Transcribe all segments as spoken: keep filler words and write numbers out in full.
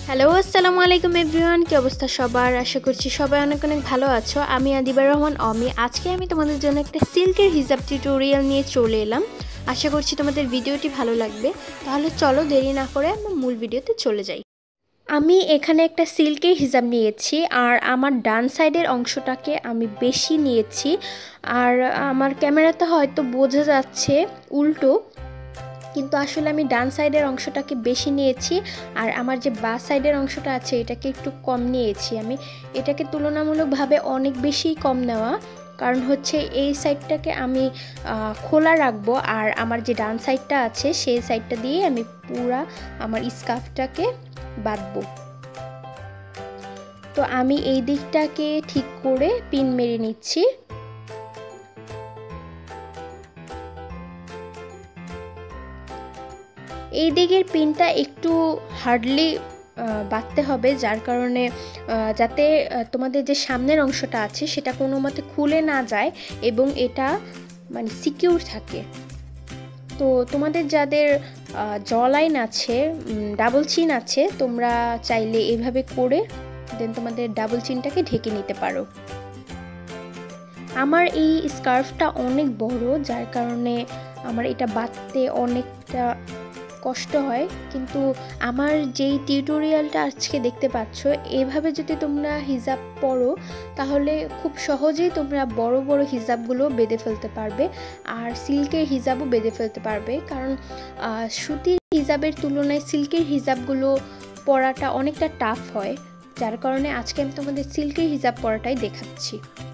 Hello আসসালামু আলাইকুম everyone, কি অবস্থা সবার? আশা করছি সবাই অনেক অনেক ভালো আছো। আমি আদিবা রহমান অমি। আজকে আমি তোমাদের জন্য একটা সিল্কের হিজাব টিউটোরিয়াল নিয়ে চলে এলাম। আশা করছি তোমাদের ভিডিওটি ভালো লাগবে। তাহলে চলো দেরি না করে আমরা মূল ভিডিওতে চলে যাই। আমি এখানে একটা সিল্কের হিজাব নিয়েছি আর আমার ডান সাইডের অংশটাকে আমি বেশি নিয়েছি। আর আমার ক্যামেরাতে হয়তো বোঝা যাচ্ছে উল্টো, কিন্তু আসলে আমি ডান সাইডের অংশটাকে বেশি নিয়েছি আর আমার যে বা সাইডের অংশটা আছে এটাকে একটু কম নিয়েছি। আমি এটাকে তুলনামূলকভাবে অনেক বেশি কম নেওয়া, কারণ হচ্ছে এই সাইডটাকে আমি খোলা রাখবো আর আমার যে ডান সাইডটা আছে সেই সাইডটা দিয়ে আমি পুরা আমার স্কার্ফটাকে বাঁধবো। তো আমি এই দিকটাকে ঠিক করে পিন মেরে নিচ্ছি। এই দিকের পিনটা একটু হার্ডলি বাঁধতে হবে, যার কারণে যাতে তোমাদের যে সামনের অংশটা আছে সেটা কোনো মতে খুলে না যায় এবং এটা মানে সিকিউর থাকে। তো তোমাদের যাদের জ লাইন আছে, ডাবল চিন আছে, তোমরা চাইলে এইভাবে করে দেন তোমাদের ডাবল চিনটাকে ঢেকে নিতে পারো। আমার এই স্কার্ফটা অনেক বড়, যার কারণে আমার এটা বাঁধতে অনেকটা কষ্ট হয়। কিন্তু আমার যেই টিউটোরিয়ালটা আজকে দেখতে পাচ্ছ, এভাবে যদি তোমরা হিজাব পরো তাহলে খুব সহজেই তোমরা বড় বড় হিজাবগুলো বেঁধে ফেলতে পারবে আর সিল্কের হিজাবও বেঁধে ফেলতে পারবে। কারণ সুতির হিজাবের তুলনায় সিল্কের হিজাবগুলো পরাটা অনেকটা টাফ হয়, যার কারণে আজকে আমি তোমাদের সিল্কের হিজাব পরাটাই দেখাচ্ছি।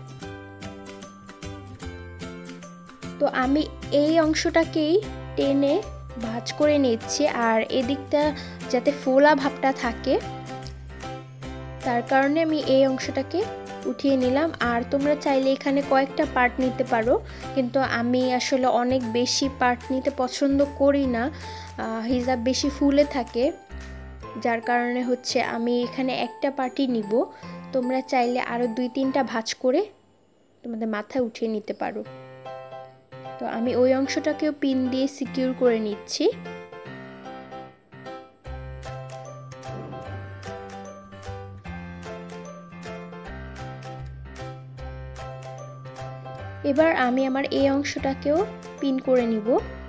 তো আমি এই অংশটাকেই টেনে ভাঁজ করে নিচ্ছি আর এদিকটা যাতে ফোলা ভাবটা থাকে তার কারণে আমি এই অংশটাকে উঠিয়ে নিলাম। আর তোমরা চাইলে এখানে কয়েকটা পার্ট নিতে পারো, কিন্তু আমি আসলে অনেক বেশি পার্ট নিতে পছন্দ করি না, হিজাব বেশি ফুলে থাকে, যার কারণে হচ্ছে আমি এখানে একটা পার্টই নিব। তোমরা চাইলে আরও দুই তিনটা ভাঁজ করে তোমাদের মাথায় উঠিয়ে নিতে পারো। তো আমি ওই অংশটাকেও পিন দিয়ে সিকিউর করে নিচ্ছি। এবার আমি আমার এই অংশটাকেও পিন করে নিব।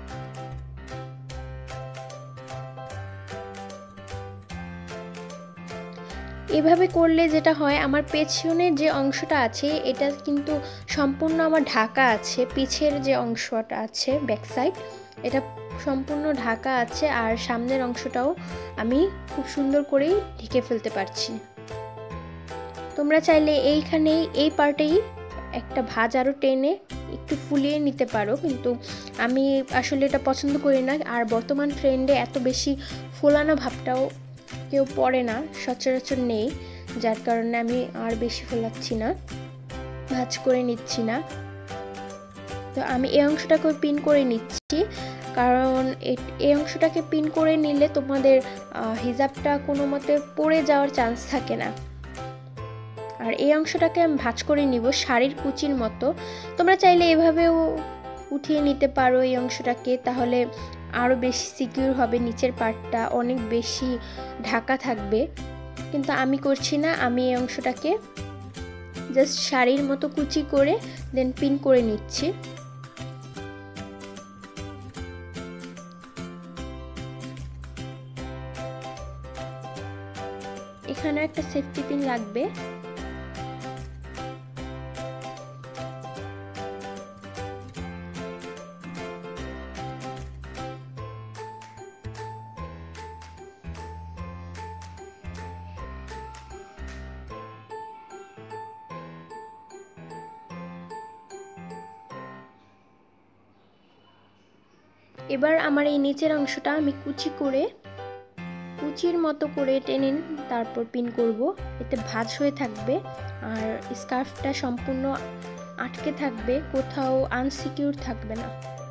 এভাবে করলে যেটা হয়, আমার পেছনের যে অংশটা আছে এটা কিন্তু সম্পূর্ণ আমার ঢাকা আছে, পিছের যে অংশটা আছে ব্যাক সাইড এটা সম্পূর্ণ ঢাকা আছে আর সামনের অংশটাও আমি খুব সুন্দর করেই ঢেকে ফেলতে পারছি। তোমরা চাইলে এইখানেই এই পার্টেই একটা ভাঁজ আরও টেনে একটু ফুলিয়ে নিতে পারো, কিন্তু আমি আসলে এটা পছন্দ করি না। আর বর্তমান ট্রেন্ডে এত বেশি ফোলানো ভাবটাও কেউ পরে না, সচরাচর নেই, যার কারণে আমি আর বেশি ফোলাচ্ছি না, ভাঁজ করে নিচ্ছি না। তো আমি এই অংশটাকে পিন করে নিচ্ছি, কারণ এই অংশটাকে পিন করে নিলে তোমাদের হিজাবটা কোনো মতে পড়ে যাওয়ার চান্স থাকে না। আর এই অংশটাকে আমি ভাঁজ করে নিব শাড়ির কুচির মতো। তোমরা চাইলে এভাবেও উঠিয়ে নিতে পারো এই অংশটাকে, তাহলে আরও বেশি সিকিউর হবে, নিচের পার্টটা অনেক বেশি ঢাকা থাকবে। কিন্তু আমি করছি না, আমি এই অংশটাকে জাস্ট শাড়ির মতো কুচি করে দেন পিন করে নিচ্ছি। এখানে একটা সেফটি পিন লাগবে। এবার আমার এই নিচের অংশটা আমি কুচি করে কুচির মতো করে টেনে তারপর পিন করব, এতে ভাঁজ হয়ে থাকবে আর স্কার্ফটা সম্পূর্ণ আটকে থাকবে, কোথাও আনসিকিউর থাকবে না।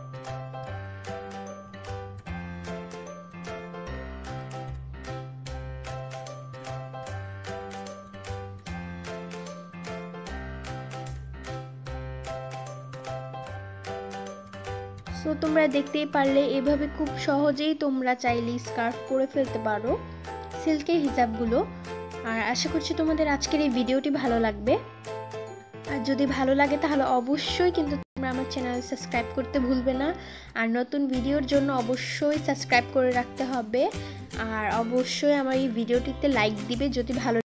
সো তোমরা দেখতেই পারলে এভাবে খুব সহজেই তোমরা চাইলে স্কার্ফ পরে ফেলতে পারো সিল্কের হিজাবগুলো। আর আশা করছি তোমাদের আজকের এই ভিডিওটি ভালো লাগবে। আর যদি ভালো লাগে তাহলে অবশ্যই কিন্তু তোমরা আমার চ্যানেল সাবস্ক্রাইব করতে ভুলবে না। আর নতুন ভিডিওর জন্য অবশ্যই সাবস্ক্রাইব করে রাখতে হবে। আর অবশ্যই আমার এই ভিডিওটিতে লাইক দিবে যদি ভালো